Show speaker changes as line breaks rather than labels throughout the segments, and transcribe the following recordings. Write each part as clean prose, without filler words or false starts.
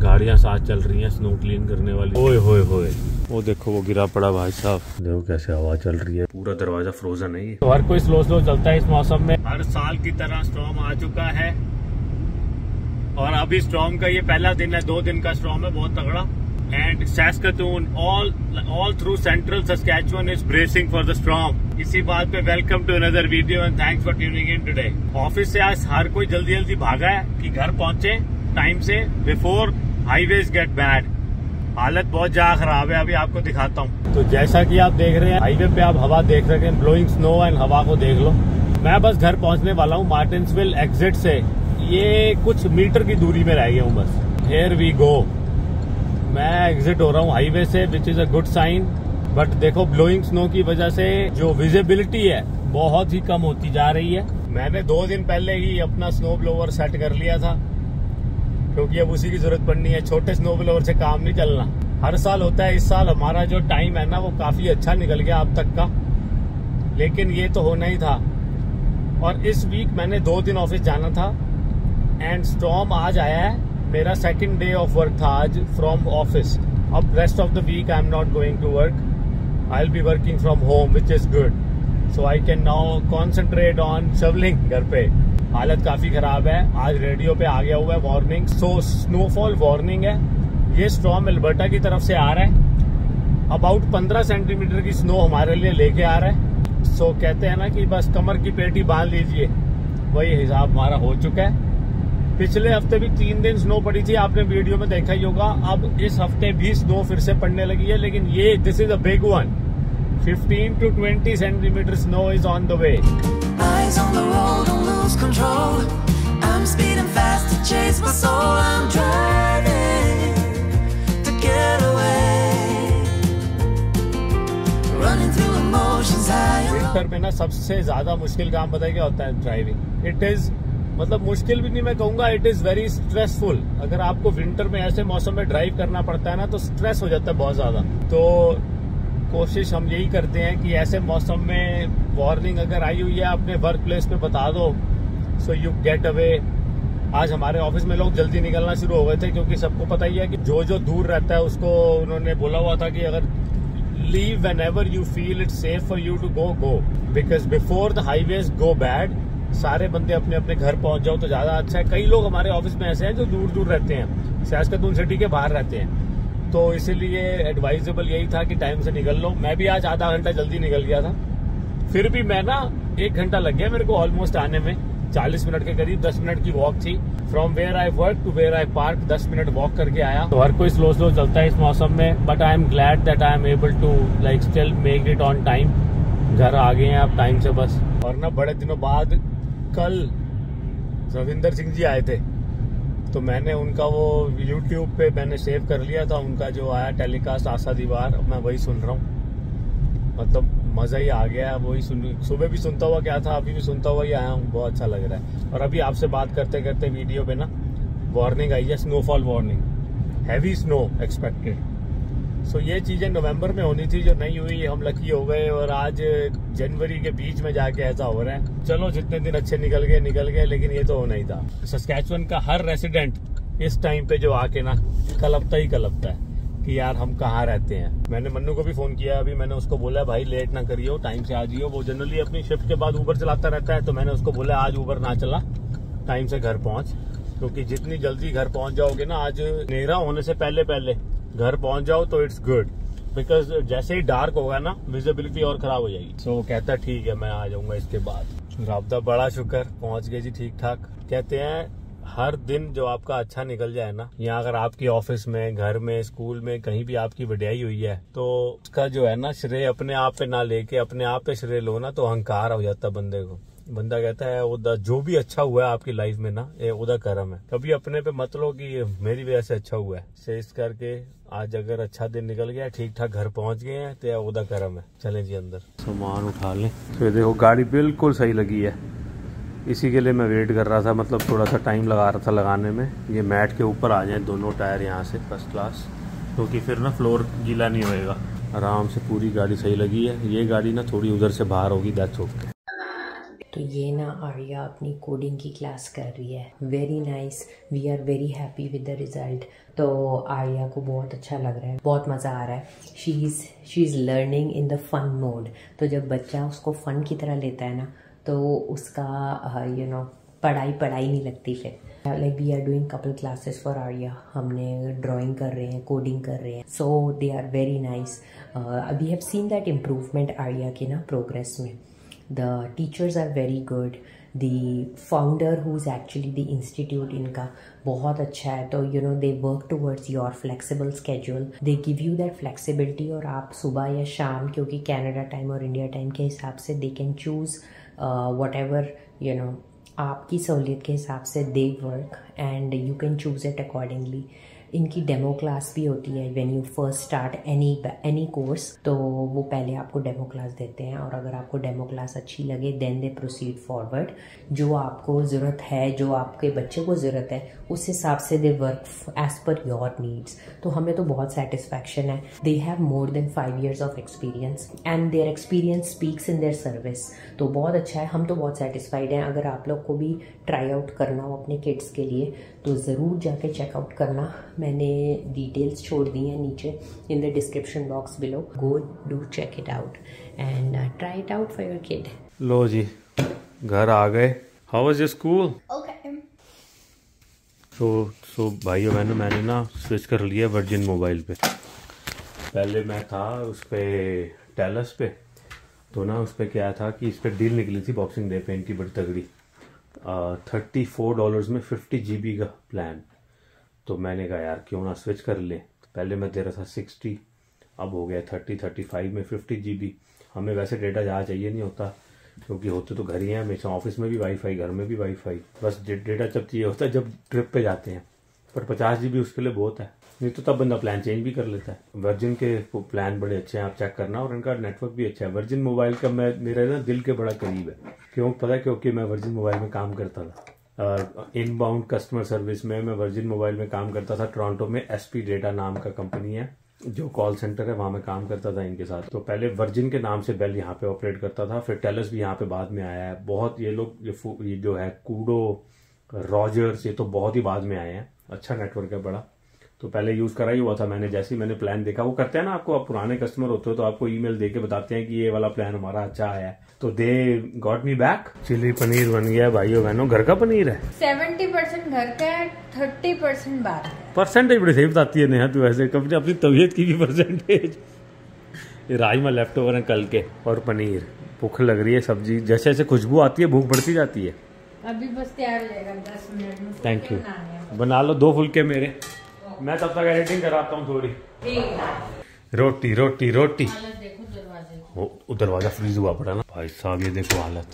गाड़ियां साथ चल रही हैं स्नो क्लीन करने वाली। ओए होए होए, वो देखो वो गिरा पड़ा भाई साहब, देखो कैसे हवा चल रही है, पूरा दरवाजा फ्रोजन है। तो हर कोई स्लो स्लो चलता है इस मौसम में। हर साल की तरह स्टॉर्म आ चुका है और अभी स्टॉर्म का ये पहला दिन है, 2 दिन का स्टॉर्म है, बहुत तगड़ा। And Saskatoon all through central Saskatchewan is bracing for the storm। इसी बात पे welcome to another video and thanks for tuning in today. Office से आज हर कोई जल्दी जल्दी भागा है कि घर पहुंचे टाइम से बिफोर हाईवेज गेट बैड। हालत बहुत ज्यादा खराब है, अभी आपको दिखाता हूँ। तो जैसा कि आप देख रहे हैं हाईवे पे आप हवा देख रहे हैं, ब्लोइंग स्नो एंड हवा को देख लो। मैं बस घर पहुंचने वाला हूँ मार्टिन्सविल एग्जिट से, ये कुछ मीटर की दूरी में रह गया हूँ बस। हियर वी गो, मैं एग्जिट हो रहा हूँ हाईवे से, which is a good sign. But देखो ब्लोइंग स्नो की वजह से जो विजिबिलिटी है बहुत ही कम होती जा रही है। मैंने 2 दिन पहले ही अपना स्नो ब्लोवर सेट कर लिया था क्योंकि अब उसी की जरूरत पड़नी है, छोटे स्नो ब्लोवर से काम नहीं चलना। हर साल होता है, इस साल हमारा जो टाइम है ना वो काफी अच्छा निकल गया अब तक का, लेकिन ये तो होना ही था। और इस वीक मैंने 2 दिन ऑफिस जाना था एंड स्टॉर्म आज आया है। मेरा 2nd डे ऑफ वर्क था आज फ्रॉम ऑफिस। अब rest of the week I am not going to work, I will be working from home which is good, so I can now concentrate on shovelling घर पे। हालत काफी खराब है। आज रेडियो पे आ गया हुआ है वार्निंग, सो स्नोफॉल वार्निंग है। ये स्टॉर्म अल्बर्टा की तरफ से आ रहा है, अबाउट 15 सेंटीमीटर की स्नो हमारे लिए लेके आ रहा है। सो कहते हैं ना कि बस कमर की पेटी बांध लीजिए, वही हिसाब हमारा हो चुका है। पिछले हफ्ते भी 3 दिन स्नो पड़ी थी, आपने वीडियो में देखा ही होगा। अब इस हफ्ते भी स्नो फिर से पड़ने लगी है, लेकिन ये this is a big one. 15 to 20 centimetre snow is on the way.
Eyes on the road, don't lose control. I'm speeding fast to chase my soul. I'm driving to get away. Running through emotions high.
Winter में ना सबसे ज्यादा मुश्किल काम पता है क्या होता है? ड्राइविंग। इट इज मतलब मुश्किल भी नहीं मैं कहूंगा, इट इज वेरी स्ट्रेसफुल। अगर आपको विंटर में ऐसे मौसम में ड्राइव करना पड़ता है ना तो स्ट्रेस हो जाता है बहुत ज्यादा। तो कोशिश हम यही करते हैं कि ऐसे मौसम में वार्निंग अगर आई हुई है अपने वर्क प्लेस पे बता दो, सो यू गेट अवे। आज हमारे ऑफिस में लोग जल्दी निकलना शुरू हो गए थे क्योंकि सबको पता ही है कि जो दूर रहता है उसको उन्होंने बोला हुआ था कि अगर leave whenever you feel it safe for you to go, because before the highways go bad. सारे बंदे अपने अपने घर पहुंच जाओ तो ज्यादा अच्छा है। कई लोग हमारे ऑफिस में ऐसे हैं जो दूर दूर रहते हैं, सैस्काटून सिटी के बाहर रहते हैं, तो इसीलिए एडवाइजेबल यही था कि टाइम से निकल लो। मैं भी आज आधा घंटा जल्दी निकल गया था, फिर भी मैं ना 1 घंटा लग गया मेरे को ऑलमोस्ट आने में, 40 मिनट के करीब। 10 मिनट की वॉक थी from where I work to where I park, 10 minute walk करके आया। तो हर कोई स्लो स्लो चलता है इस मौसम में, but I am glad that I am able to like still make it on time. घर आ गए हैं आप टाइम से बस। और ना बड़े दिनों बाद कल रविंदर सिंह जी आए थे, तो मैंने उनका वो YouTube पे मैंने सेव कर लिया था, उनका जो आया टेलीकास्ट आशा दीवार, मैं वही सुन रहा हूँ। मतलब मजा ही आ गया, वही सुबह भी सुनता हुआ क्या था, अभी भी सुनता हुआ ही आया हूँ, बहुत अच्छा लग रहा है। और अभी आपसे बात करते करते वीडियो पे ना वार्निंग आई है, snowfall warning, heavy snow expected. So ये चीजें नवंबर में होनी थी जो नहीं हुई, हम लकी हो गए और आज जनवरी के बीच में जाके ऐसा हो रहा है। चलो जितने दिन अच्छे निकल गए, लेकिन ये तो होना ही था। सस्कैचुअन का हर रेसिडेंट इस टाइम पे जो आके ना कलपता है कि यार हम कहाँ रहते हैं। मैंने मन्नू को भी फोन किया, अभी मैंने उसको बोला भाई लेट ना करियो, टाइम से आ जाइयो। वो जनरली अपनी शिफ्ट के बाद ऊबर चलाता रहता है, तो मैंने उसको बोला आज ऊबर ना चला, टाइम से घर पहुंच, क्योंकि जितनी जल्दी घर पहुंच जाओगे ना, आज अंधेरा होने से पहले घर पहुंच जाओ तो इट्स गुड, बिकॉज जैसे ही डार्क होगा ना विजिबिलिटी और खराब हो जाएगी। सो कहता है ठीक है मैं आ जाऊंगा इसके बाद। राब्ता बड़ा शुक्र पहुंच गए जी ठीक ठाक। कहते हैं हर दिन जो आपका अच्छा निकल जाए ना, या अगर आपकी ऑफिस में, घर में, स्कूल में कहीं भी आपकी वड्याई हुई है, तो उसका जो है ना श्रेय अपने आप पे ना लेके अपने आप पे श्रेय लो ना, तो अहंकार हो जाता है बंदे को। बंदा कहता है वो जो भी अच्छा हुआ है आपकी लाइफ में ना, ये उदा कर्म है। कभी अपने पे मत लो कि मेरी वजह से अच्छा हुआ है। से इस करके आज अगर अच्छा दिन निकल गया, ठीक ठाक घर पहुंच गए हैं, तो उदा कर्म है। चलें जी अंदर सामान उठा लें। तो देखो गाड़ी बिल्कुल सही लगी है, इसी के लिए मैं वेट कर रहा था, मतलब थोड़ा सा टाइम लगा रहा था लगाने में। ये मैट के ऊपर आ जाए दोनों टायर यहाँ से फर्स्ट क्लास, क्योंकि फिर ना फ्लोर गीला नहीं होएगा। आराम से पूरी गाड़ी सही लगी है। ये गाड़ी ना थोड़ी उधर से बाहर होगी, दैट्स ओके।
तो ये ना आर्या अपनी कोडिंग की क्लास कर रही है। Very nice, we are very happy with the result. तो आर्या को बहुत अच्छा लग रहा है, बहुत मज़ा आ रहा है। She is learning in the fun mode. तो जब बच्चा उसको फ़न की तरह लेता है ना तो उसका पढ़ाई नहीं लगती फिर। Like we are doing couple classes for Arya. हमने ड्राइंग कर रहे हैं, कोडिंग कर रहे हैं। So they are very nice. We have seen that improvement Arya की ना प्रोग्रेस में। The teachers are very good. The founder who is actually the institute, इनका बहुत अच्छा है। तो they work towards your flexible schedule, they give you that flexibility. और आप सुबह या शाम, क्योंकि कनाडा टाइम और इंडिया टाइम के हिसाब से they can choose whatever आपकी सहूलियत के हिसाब से they work and you can choose it accordingly. इनकी डेमो क्लास भी होती है when you first start any course. तो वो पहले आपको डेमो क्लास देते हैं और अगर आपको डेमो क्लास अच्छी लगे देन दे प्रोसीड फॉरवर्ड। जो आपको ज़रूरत है, जो आपके बच्चे को ज़रूरत है, उस हिसाब से they work as per your needs. तो हमें तो बहुत सेटिस्फैक्शन है। They have more than 5 years of experience and their experience speaks in their service. तो बहुत अच्छा है, हम तो बहुत सेटिस्फाइड हैं। अगर आप लोग को भी ट्राई आउट करना हो अपने किड्स के लिए तो ज़रूर जाके चेकआउट करना। मैंने डिटेल्स छोड़ दी हैं नीचे in the description box below. Go do check it out and try it out for your kid.
लो जी, घर आ गए। How was your school?
Okay.
So भाइयों बहनों, मैंने ना स्विच कर लिया वर्जिन मोबाइल पे। पहले मैं था उस पर टेलस पे, तो ना उस पर क्या था कि इस पर डील निकली थी बॉक्सिंग डे पे इनकी बड़ी तगड़ी। $34 में 50 GB का प्लान। तो मैंने कहा यार क्यों ना स्विच कर ले। पहले मैं दे रहा था 60, अब हो गया 35 में 50 GB। हमें वैसे डेटा ज़्यादा चाहिए नहीं होता क्योंकि होते तो घर ही हैं हमेशा, ऑफिस में भी वाईफाई, घर में भी वाईफाई। बस डेटा जब चाहिए होता है जब ट्रिप पे जाते हैं। पर 50 GB उसके लिए बहुत है, नहीं तो तब बंदा प्लान चेंज भी कर लेता है। वर्जिन के प्लान बड़े अच्छे हैं, आप चेक करना। और इनका नेटवर्क भी अच्छा है। वर्जिन मोबाइल का मेरे ना दिल के बड़ा करीब है। क्यों पता है? क्योंकि मैं वर्जिन मोबाइल में काम करता था। इनबाउंड कस्टमर सर्विस में मैं वर्जिन मोबाइल में काम करता था। टोरंटो में SP डेटा नाम का कंपनी है जो कॉल सेंटर है, वहां मैं काम करता था इनके साथ। तो पहले वर्जिन के नाम से बेल यहाँ पे ऑपरेट करता था, फिर टेलस भी यहाँ पे बाद में आया है। बहुत ये लोग ये जो है कूडो, रॉजर्स, ये तो बहुत ही बाद में आए हैं। अच्छा नेटवर्क है बड़ा। तो पहले यूज करा ही हुआ था मैंने। जैसे ही मैंने प्लान देखा, वो करते हैं ना आपको, आप पुराने कस्टमर होते हो तो आपको ईमेल दे के बताते हैं कि ये वाला प्लान हमारा अच्छा आया है। तो they got me back. Chilli paneer बन गया भाइयों बहनों। घर का पनीर है,
70% घर का है, 30% बाहर है।
परसेंटेज बड़ी सही बताती है नेहा तू। ऐसे कभी अपनी तबीयत की भी परसेंटेज। ये राजमा लेफ्ट ओवर है कल के, और पनीर। भूख लग रही है, सब्जी जैसे जैसे खुशबू आती है भूख बढ़ती जाती है।
अभी बस तैयार हो जाएगा 10 मिनट में।
Thank you. बना लो 2 फुलके मेरे, मैं तब तक एडिटिंग कराता हूँ थोड़ी। रोटी रोटी रोटी।
देखो दरवाजे
वो दरवाजा फ्रीज हुआ पड़ा ना भाई साहब। ये देखो हालत,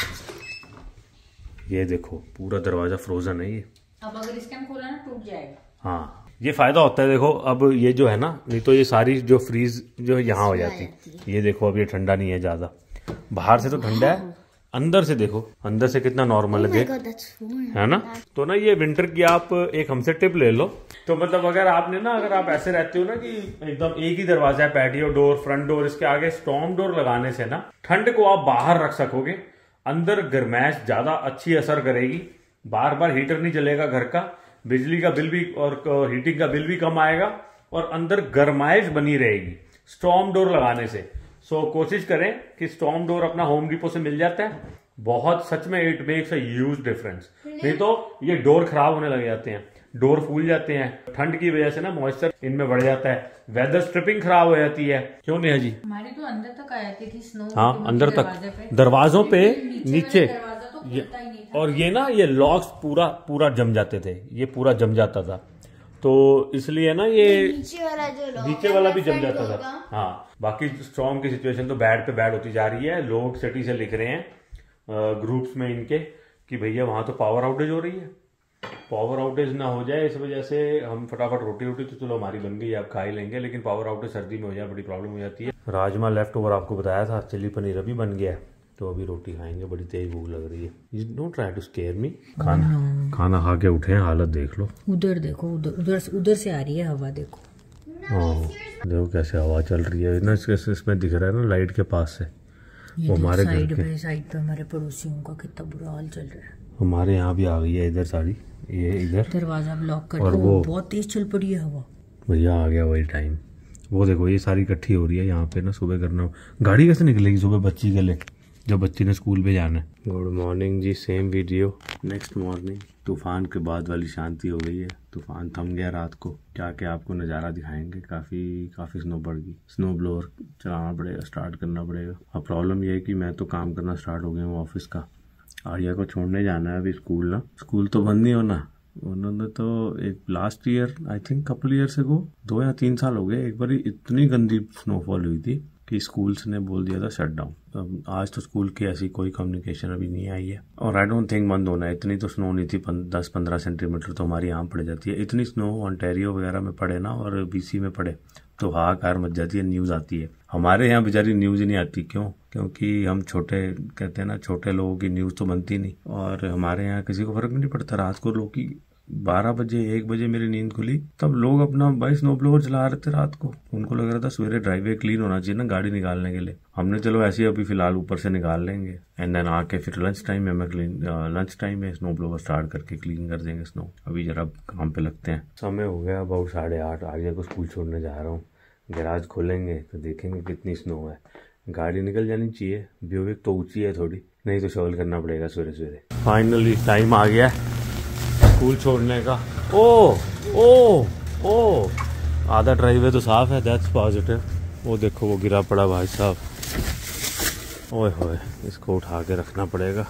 ये देखो पूरा दरवाजा फ्रोजन है ये।
अब अगर इसके हम खोला ना टूट जाएगा।
हाँ, ये फायदा होता है। देखो अब ये जो है ना, नहीं तो ये सारी जो फ्रीज जो यहाँ हो जाती। ये देखो अब ये ठंडा नहीं है ज्यादा। बाहर से तो ठंडा है, अंदर से देखो, अंदर से कितना नॉर्मल लगे, है ना। तो ना ये विंटर की आप एक हमसे टिप ले लो। तो मतलब अगर आप ऐसे रहते हो ना कि एकदम एक ही दरवाजा है, पैटियो डोर, फ्रंट डोर, इसके आगे स्टॉर्म डोर लगाने से ना ठंड को आप बाहर रख सकोगे। अंदर गर्माइश ज्यादा अच्छी असर करेगी। बार बार हीटर नहीं चलेगा घर का, बिजली का बिल भी और हीटिंग का बिल भी कम आएगा, और अंदर गर्माइश बनी रहेगी स्टॉर्म डोर लगाने से। सो कोशिश करें कि स्टॉर्म डोर अपना होम डिपो से मिल जाता है। बहुत सच में it makes a huge difference. नहीं तो ये डोर खराब होने लग जाते हैं, डोर फूल जाते हैं। ठंड की वजह से ना मॉइस्चर इनमें बढ़ जाता है, वेदर स्ट्रिपिंग खराब हो जाती है। क्यों नेहा जी?
हमारी तो अंदर तक आ जाती थी स्नो।
हाँ, अंदर तक, दरवाजों पे नीचे। और ये ना ये लॉक्स पूरा जम जाते थे, ये पूरा जम जाता था। तो इसलिए ना ये नीचे वाला भी जम जाता था। हाँ, बाकी स्ट्रॉन्ग की सिचुएशन तो बैड पे बैड होती जा रही है। लोग सिटी से लिख रहे हैं ग्रुप्स में इनके कि भैया वहां तो पावर आउटेज हो रही है। पावर आउटेज ना हो जाए इस वजह से हम फटाफट रोटी तो चलो हमारी बन गई, आप खा ही लेंगे, लेकिन पावर आउटेज सर्दी में हो जाए बड़ी प्रॉब्लम हो जाती है। राजमा लेफ्ट ओवर आपको बताया था, चिली पनीर अभी बन गया है, तो अभी रोटी खाएंगे। बड़ी तेज भूख लग रही है। You don't try to scare me. खाना खा के उठे हैं, हालत देख लो।
उधर देखो, उधर से आ रही है हवा, देखो।
देखो कैसे हवा चल रही है ना, इसमें दिख रहा है ना लाइट के पास से। वो हमारे
साइड
घर
पे हमारे पड़ोसियों का कितना बुरा हाल चल रहा है।
हमारे यहाँ भी आ गई है इधर सारी, ये इधर
दरवाजा ब्लॉक कर
और वो
बहुत तेज चल पड़ी है हवा।
भैया आ गया वही टाइम। वो देखो ये सारी इकट्ठी हो रही है यहाँ पे ना, सुबह करना। गाड़ी कैसे निकलेगी सुबह बच्ची के लिए जब बच्ची ने स्कूल पे जाना है। गुड मॉर्निंग जी, सेम वीडियो नेक्स्ट मॉर्निंग। तूफान के बाद वाली शांति हो गई है, तूफान थम गया रात को। क्या क्या आपको नज़ारा दिखाएंगे, काफ़ी स्नो पड़ गई। स्नो ब्लोअर चलाना पड़ेगा, स्टार्ट करना पड़ेगा। अब प्रॉब्लम यह है कि मैं तो काम करना स्टार्ट हो गया हूँ ऑफिस का। आर्या को छोड़ने जाना है अभी स्कूल ना, स्कूल तो बंद नहीं होना। उन्होंने तो एक last year I think couple year से 2 या 3 साल हो गए, एक बार इतनी गंदी स्नोफॉल हुई थी कि स्कूल्स ने बोल दिया था शट डाउन। अब आज तो स्कूल की ऐसी कोई कम्युनिकेशन अभी नहीं आई है और आई डोंट थिंक बंद होना है। इतनी तो स्नो नहीं थी, 10-15 सेंटीमीटर तो हमारी यहाँ पड़ जाती है। इतनी स्नो ऑन्टेरियो वगैरह में पड़े ना और BC में पड़े तो हाहाकार मच जाती है, न्यूज़ आती है। हमारे यहाँ बेचारी न्यूज़ ही नहीं आती। क्यों? क्योंकि हम छोटे, कहते हैं ना, छोटे लोगों की न्यूज़ तो बनती नहीं। और हमारे यहाँ किसी को फर्क नहीं पड़ता। रात को लोग की 12 बजे 1 बजे मेरी नींद खुली, तब लोग अपना भाई स्नो ब्लोअर चला रहे थे रात को। उनको लग रहा था सवेरे ड्राइववे क्लीन होना चाहिए ना गाड़ी निकालने के लिए। हमने चलो ऐसे ही अभी फिलहाल ऊपर से निकाल लेंगे एंड देन आके फिर लंच टाइम में स्नो ब्लोअर स्टार्ट करके क्लीन कर देंगे स्नो। अभी जरा काम पे लगते हैं। समय हो गया about 8:30। आर्या को स्कूल छोड़ने जा रहा हूँ। गैराज खोलेंगे तो देखेंगे कितनी स्नो है। गाड़ी निकल जानी चाहिए। ब्यूविक तो ऊंची है थोड़ी, नहीं तो शॉवल करना पड़ेगा सवेरे सवेरे। फाइनली टाइम आ गया स्कूल छोड़ने का। ओ आधा ड्राइववे तो साफ है, दैट्स पॉजिटिव। वो देखो वो गिरा पड़ा भाई साहब, ओए होए, इसको उठा के रखना पड़ेगा।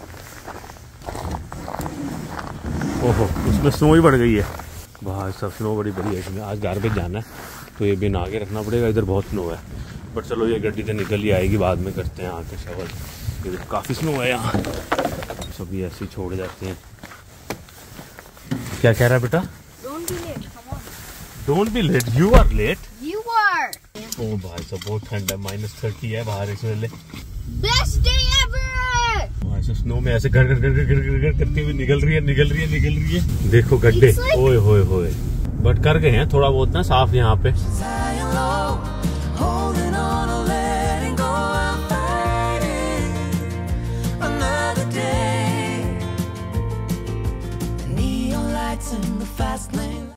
ओहो, उसमें स्नो ही बढ़ गई है भाई साहब, स्नो बड़ी है इसमें। आज गार्बेज जाना है तो ये बिन आगे रखना पड़ेगा। इधर बहुत स्नो है बट चलो ये गड्डी तो निकल ही आएगी, बाद में करते हैं आके शवल। इधर काफ़ी स्नो है यहाँ, सभी ऐसे ही छोड़ जाते हैं। क्या कह रहा है बेटा?
Don't be late. Come on.
Don't be late, you are late.
You are.
ओ भाई साहब बहुत ठंड है, -30 है बाहर इस वेले।
Best day ever.
भाई साहब स्नो में ऐसे घर करती हुई निकल रही है। देखो गड्ढे, ओए होए होए, बट कर गए हैं थोड़ा बहुत ना साफ यहाँ पे।
high and low.